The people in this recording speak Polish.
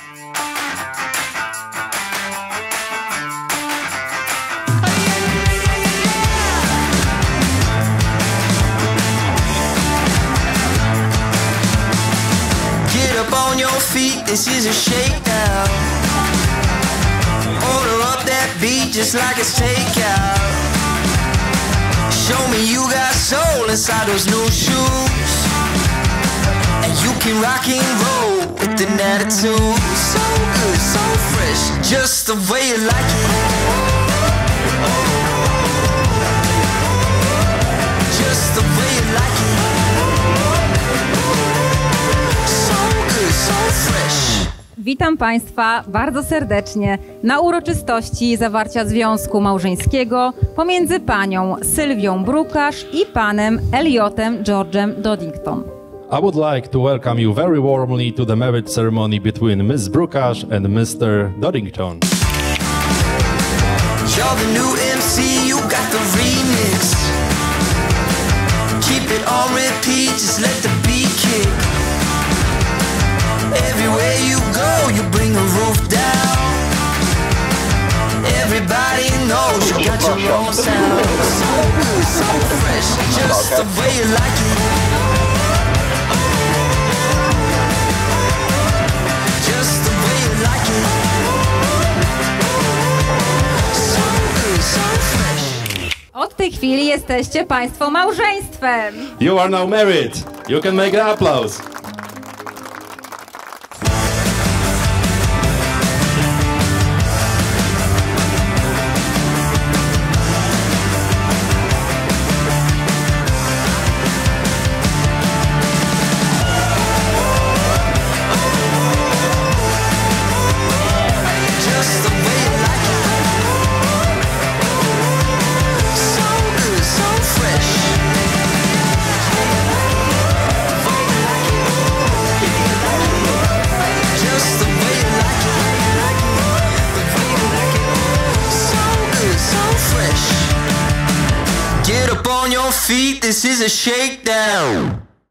On your feet, this is a shakedown. Order up that beat just like it's takeout. Show me you got soul inside those new shoes, and you can rock and roll with an attitude. So good, so fresh, just the way you like it. Just the way you like it. Witam Państwa bardzo serdecznie na uroczystości zawarcia związku małżeńskiego pomiędzy panią Sylwią Brukasz i panem Eliotem George'em Doddington. I would like to welcome you very warmly to the marriage ceremony between Miss Brukasz and Mr. Doddington. You're the new MC, you got the remix. Keep it on repeat, just let the beat kick. Everywhere you go, you bring the roof down. Everybody knows you got your own sound. So good, so fresh, just the way you like it. Just the way you like it. So good, so fresh. Od tej chwili jesteście Państwo małżeństwem. You are now married. You can make an applause. Get up on your feet, this is a shakedown.